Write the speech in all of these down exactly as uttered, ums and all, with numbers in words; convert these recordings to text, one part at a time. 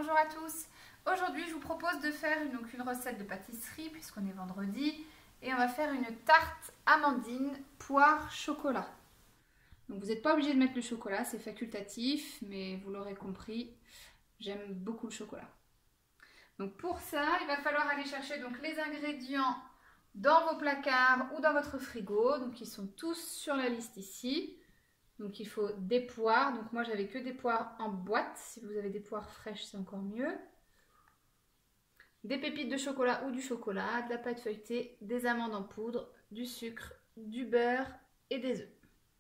Bonjour à tous. Aujourd'hui, je vous propose de faire une, donc, une recette de pâtisserie puisqu'on est vendredi et on va faire une tarte amandine poire chocolat. Donc vous n'êtes pas obligé de mettre le chocolat, c'est facultatif, mais vous l'aurez compris, j'aime beaucoup le chocolat. Donc pour ça, il va falloir aller chercher donc les ingrédients dans vos placards ou dans votre frigo. Donc ils sont tous sur la liste ici. Donc il faut des poires, donc moi j'avais que des poires en boîte, si vous avez des poires fraîches c'est encore mieux. Des pépites de chocolat ou du chocolat, de la pâte feuilletée, des amandes en poudre, du sucre, du beurre et des œufs.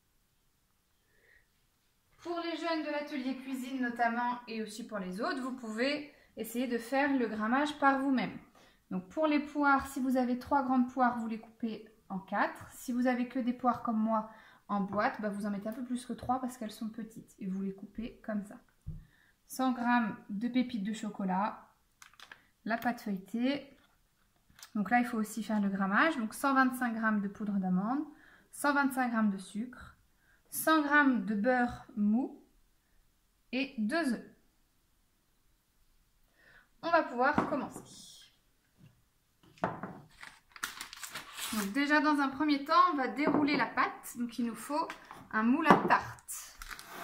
Pour les jeunes de l'atelier cuisine notamment et aussi pour les autres, vous pouvez essayer de faire le grammage par vous-même. Donc pour les poires, si vous avez trois grandes poires, vous les coupez en quatre. Si vous avez que des poires comme moi, en boîte, bah vous en mettez un peu plus que trois parce qu'elles sont petites et vous les coupez comme ça. cent grammes de pépites de chocolat, la pâte feuilletée. Donc là, il faut aussi faire le grammage. Donc cent vingt-cinq grammes de poudre d'amande, cent vingt-cinq grammes de sucre, cent grammes de beurre mou et deux œufs. On va pouvoir commencer. Donc déjà dans un premier temps, on va dérouler la pâte. Donc il nous faut un moule à tarte.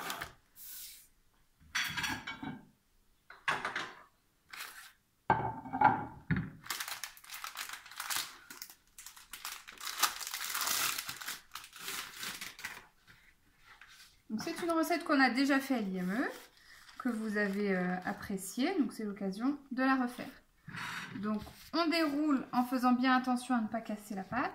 Donc c'est une recette qu'on a déjà fait à l'I M E, que vous avez euh, appréciée. Donc c'est l'occasion de la refaire. Donc on déroule en faisant bien attention à ne pas casser la pâte.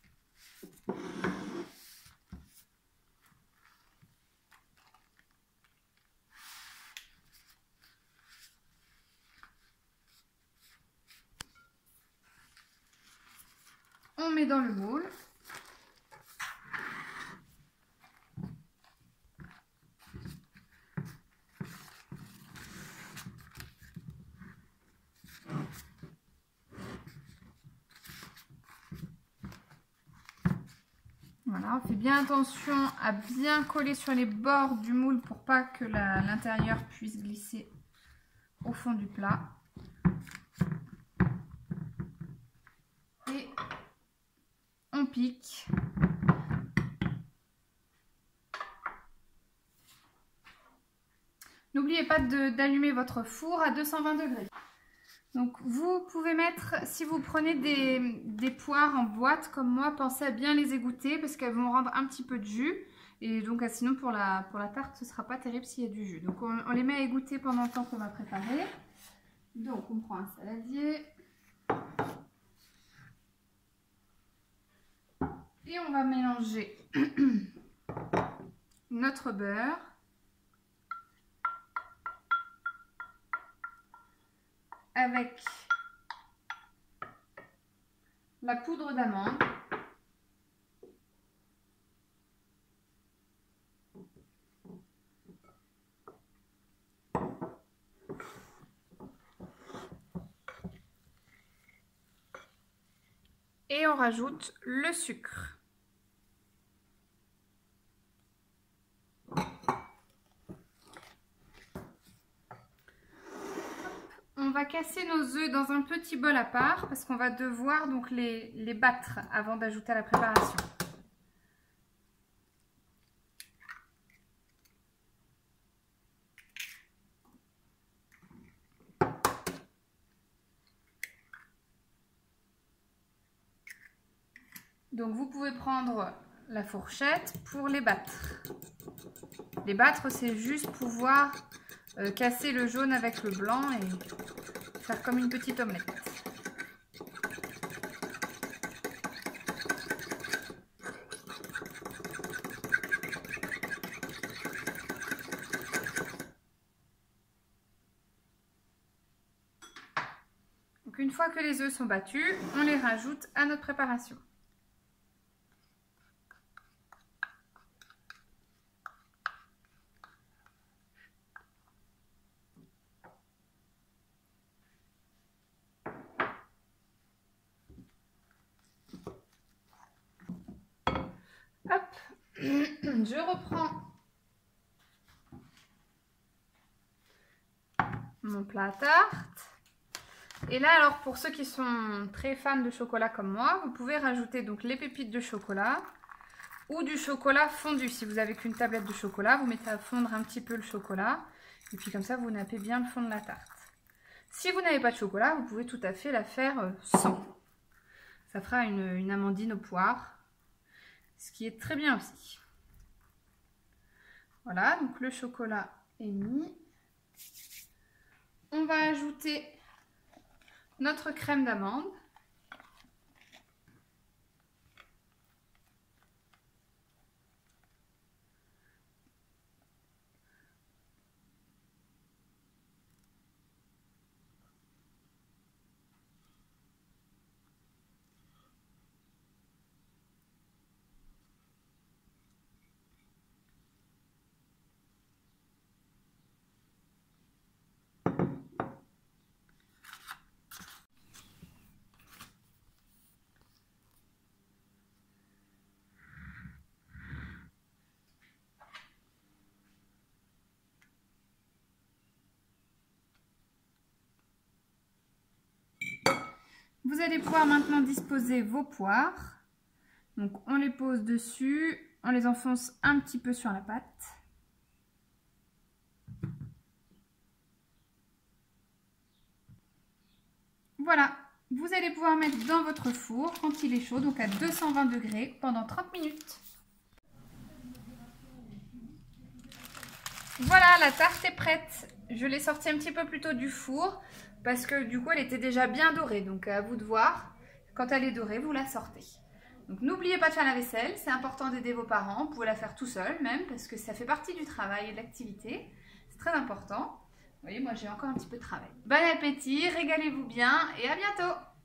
On met dans le moule. Voilà, on fait bien attention à bien coller sur les bords du moule pour pas que l'intérieur puisse glisser au fond du plat. Et on pique. N'oubliez pas d'allumer votre four à deux cent vingt degrés. Donc vous pouvez mettre, si vous prenez des, des poires en boîte comme moi, pensez à bien les égoutter parce qu'elles vont rendre un petit peu de jus. Et donc sinon pour la, pour la tarte ce ne sera pas terrible s'il y a du jus. Donc on, on les met à égoutter pendant le temps qu'on va préparer. Donc on prend un saladier. Et on va mélanger notre beurre. Avec la poudre d'amande. Et on rajoute le sucre. On va casser nos œufs dans un petit bol à part parce qu'on va devoir donc les, les battre avant d'ajouter à la préparation. Donc vous pouvez prendre la fourchette pour les battre. Les battre, c'est juste pouvoir euh, casser le jaune avec le blanc et faire comme une petite omelette. Donc une fois que les œufs sont battus, on les rajoute à notre préparation. Hop, je reprends mon plat à tarte. Et là, alors pour ceux qui sont très fans de chocolat comme moi, vous pouvez rajouter donc les pépites de chocolat ou du chocolat fondu. Si vous n'avez qu'une tablette de chocolat, vous mettez à fondre un petit peu le chocolat. Et puis comme ça, vous nappez bien le fond de la tarte. Si vous n'avez pas de chocolat, vous pouvez tout à fait la faire sans. Ça fera une, une amandine aux poires, ce qui est très bien aussi. Voilà, donc le chocolat est mis. On va ajouter notre crème d'amande. Vous allez pouvoir maintenant disposer vos poires. Donc on les pose dessus, on les enfonce un petit peu sur la pâte. Voilà, vous allez pouvoir mettre dans votre four quand il est chaud, donc à deux cent vingt degrés pendant trente minutes. Voilà, la tarte est prête. Je l'ai sortie un petit peu plus tôt du four parce que du coup elle était déjà bien dorée. Donc à vous de voir, quand elle est dorée, vous la sortez. Donc n'oubliez pas de faire la vaisselle, c'est important d'aider vos parents. Vous pouvez la faire tout seul même parce que ça fait partie du travail et de l'activité. C'est très important. Vous voyez, moi j'ai encore un petit peu de travail. Bon appétit, régalez-vous bien et à bientôt!